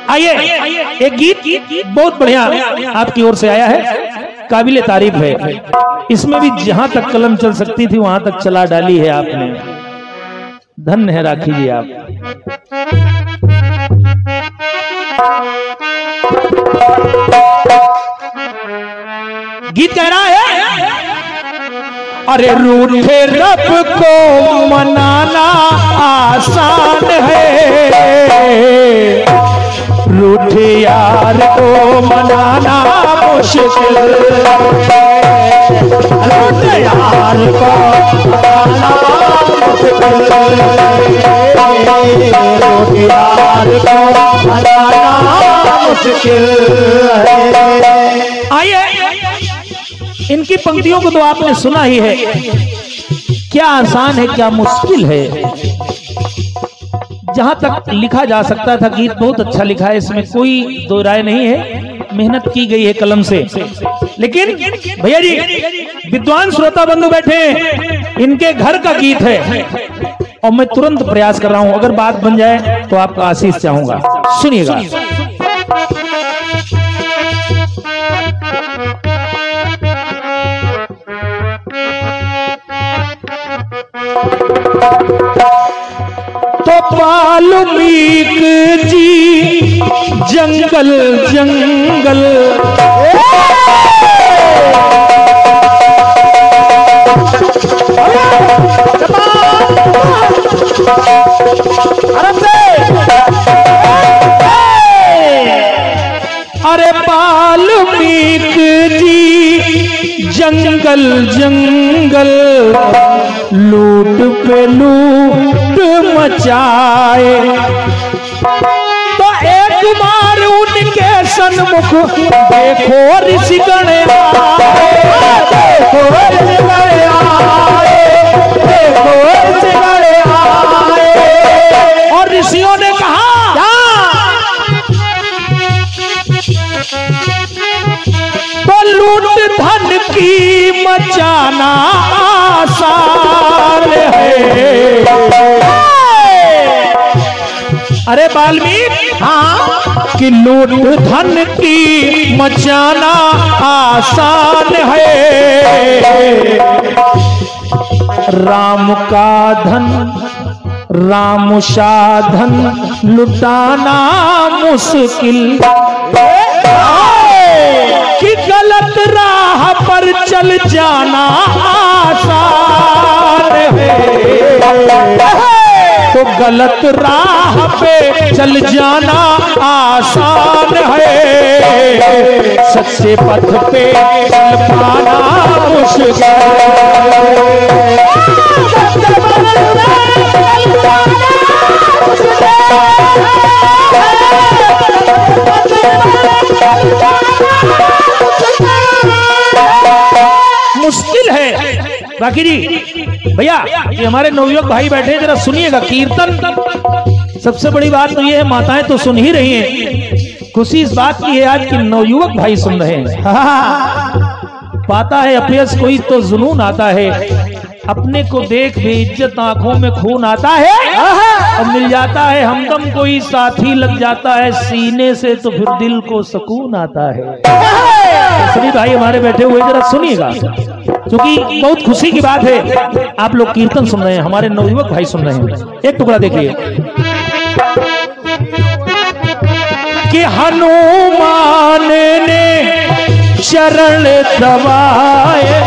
आइए एक गीत बहुत बढ़िया आपकी ओर से आया है, काबिले तारीफ है। इसमें भी जहां तक कलम चल सकती थी वहां तक चला डाली है आपने, धन्य है राखी जी आप। गीत कह रहा है, अरे रूठे रब को मनाना आसान है, रूठे यार को मनाना मुश्किल, रूठे यार को मनाना मुश्किल, रूठे यार को मनाना मुश्किल है। आइए इनकी पंक्तियों को तो आपने सुना ही है, क्या आसान है क्या मुश्किल है। जहां तक लिखा जा सकता था गीत बहुत अच्छा लिखा है, इसमें कोई दो राय नहीं है, मेहनत की गई है कलम से। लेकिन भैया जी विद्वान श्रोता बंधु बैठे हैं, इनके घर का गीत है और मैं तुरंत प्रयास कर रहा हूं, अगर बात बन जाए तो आपका आशीष चाहूंगा, सुनिएगा। तो वाल्मीक जी जंगल जंगल, अरे वाल्मीक जी जंगल जंगल, लूट पे लूट मचाए। तो एक बार उनके सन्मुख देखो ऋषिगण आए, देखो ऋषिगण आए, देखो ऋषिगण आए। और ऋषियों ने कहा तो लूट धन की मचाना आसान है। अरे वाल्मीकि हाँ कि लूट धन की मचाना आसान है, राम का धन राम साधन लुटाना मुश्किल, कि गलत राह पर चल जाना आसान है। तो गलत राह पे चल जाना आसान है, सच्चे पथ पे चल पाना मुश्किल। मुश्किल है। बाकी जी भैया ये हमारे नवयुवक भाई बैठे हैं, जरा सुनिएगा कीर्तन। सबसे बड़ी बात तो ये है माताएं तो सुन ही रही हैं, खुशी इस बात की है आज कि नवयुवक भाई सुन रहे हैं। पाता है अपयश कोई तो जुनून आता है, अपने को देख भी इज्जत आंखों में खून आता है, और मिल जाता है हमदम कोई साथी लग जाता है सीने से तो फिर दिल को सुकून आता है। सभी भाई हमारे बैठे हुए जरा सुनिएगा, क्योंकि बहुत खुशी की बात है आप लोग कीर्तन सुन रहे हैं, हमारे नवयुवक भाई सुन रहे हैं। एक टुकड़ा देखिए कि हनुमान ने शरण दबाए,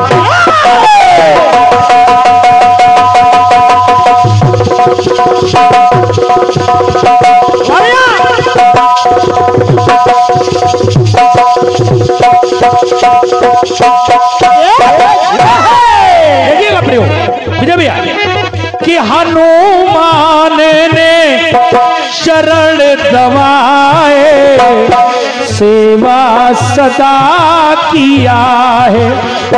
देखिएगा प्रयोग विजय भैया कि हनुमान ने शरण दबाए, सेवा सदा किया है।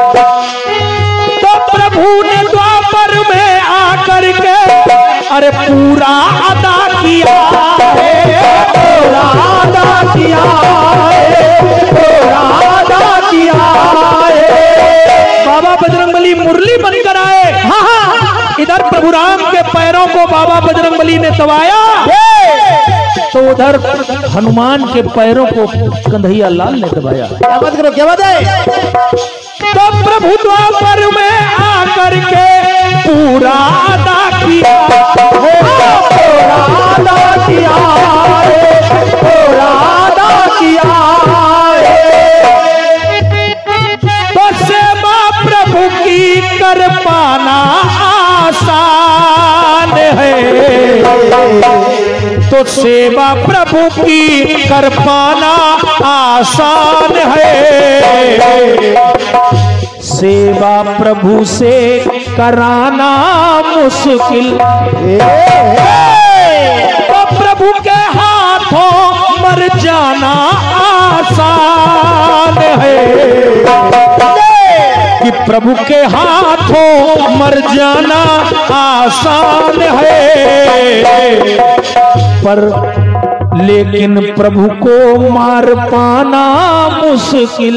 तो प्रभु ने द्वापर में आकर के अरे पूरा अदा किया है, पूरा अदा किया है, पूरा अदा किया है। बाबा बजरंगबली मुरली बनकर आए, हाँ इधर प्रभु राम के पैरों को बाबा बजरंगबली ने दबाया, तो उधर हनुमान के पैरों को कन्हैया लाल ने दबाया। क्या बात करो, क्या बात है। तो प्रभु द्वापर में आकर के पूरा अदा किया, पूरा अदा किया, पूरा अदा किया। तो सेवा प्रभु की कर पाना आसान है, तो सेवा प्रभु की कर पाना आसान है। सेवा प्रभु से कराना मुश्किल, तो प्रभु के हाथों मर जाना आसान है, कि प्रभु के हाथों मर जाना आसान है। पर लेकिन प्रभु को मार पाना मुश्किल।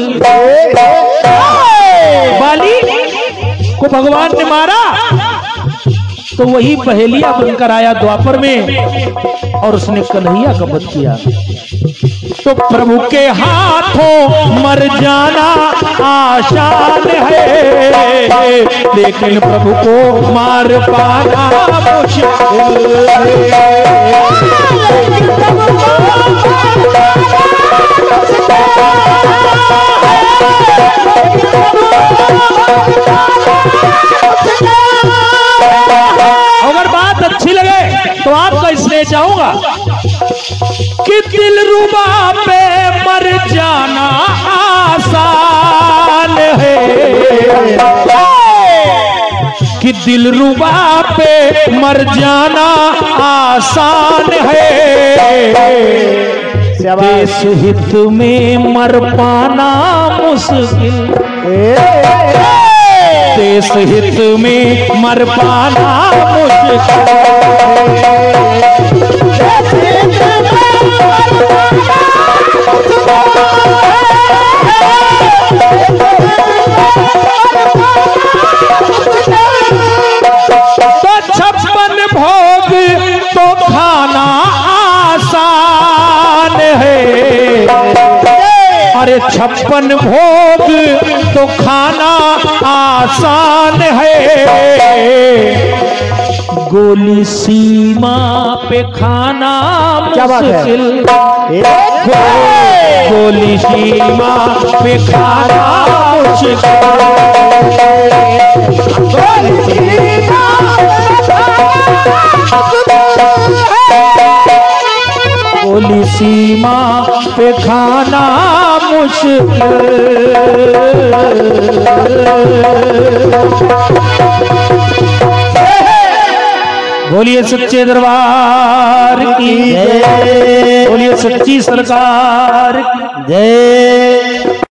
बाली को भगवान ने मारा तो वही पहेलिया बनकर आया द्वापर में और उसने कन्हैया का वध किया। तो प्रभु के हाथों मर जाना आसान है, लेकिन प्रभु को मार पाना मुश्किल है। अगर बात अच्छी लगे तो आपका इसलिए चाहूंगा कि दिलरुबा पे मर जाना आसान है, कि दिलरुबा पे मर जाना आसान है। देश हित में मर पाना मुश्किल, देश हित में मर पाना मुश्किल। तो 56 भोग तो खाना आसान है, अरे 56 भोग तो खाना आसान है। गोली सीमा पे खाना मुश्किल, गोली सीमा पे खाना मुश्किल, गोली सीमा पे खाना मुश्किल। बोलिए सच्चे दरबार की जय, बोलिए सच्ची सरकार की जय।